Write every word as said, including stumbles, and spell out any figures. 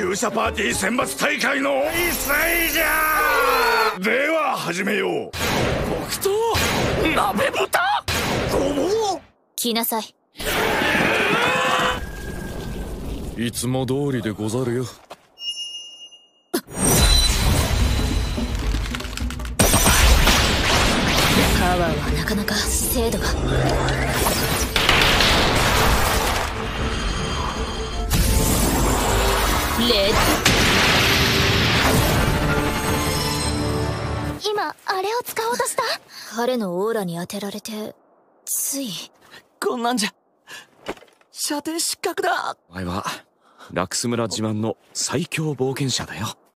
勇者パーティー選抜大会の一斉じゃ。では始めよう。 僕と鍋豚ごぼう。 来なさい。 いつも通りでござるよ。 パワーはなかなか精度が。レッド。 今あれを使おうとした。 彼のオーラに当てられてつい。 こんなんじゃ射程失格だ。 お前はラクス村自慢の最強冒険者だよ。